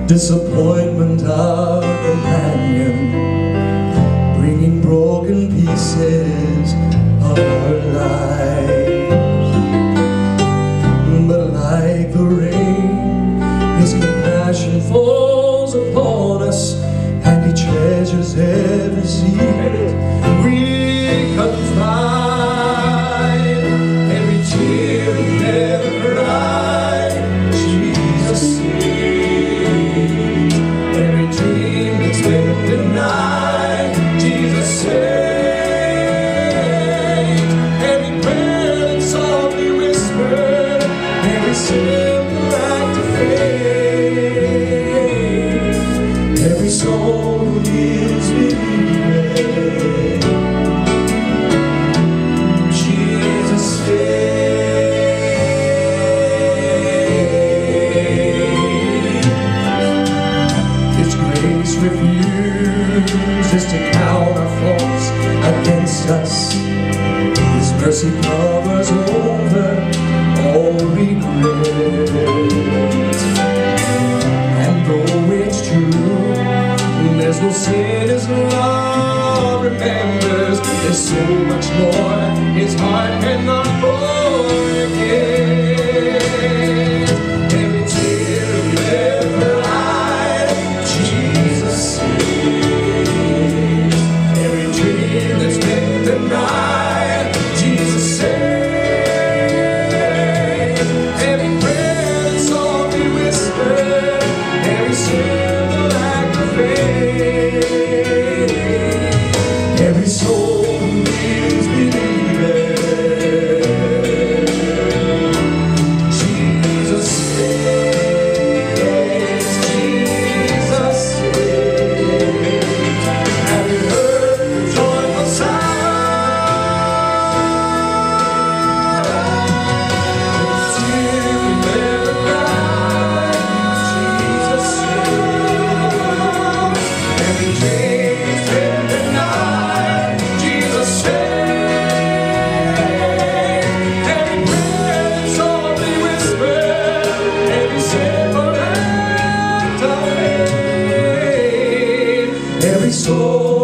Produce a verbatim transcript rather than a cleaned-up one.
disappointment our companion, bringing broken pieces of our lives. But like the rain, His compassion falls upon us, and He treasures every seed we confide. Every tear we never cried, Jesus sees. Every dream that's been denied, Jesus saves. Every prayer that's softly whispered, every simple act of faith, every soul who lives believing, Jesus saves. His grace refuses to count our faults against us. His mercy covers over all regret. And though it's true, there's no sin His love remembers, there's so much more His heart cannot forget. Every tear we ever cried, Jesus sees. Every dream that's been denied, Jesus saves. Every prayer that's softly whispered, every simple act of faith, every soul who lives believing, Jesus saves, Jesus saves. Have you heard the joyful sound? Every tear we never cried, Jesus saves. Every dream that's been denied, Jesus saves. Every prayer that's softly whispered, every simple act of faith, every soul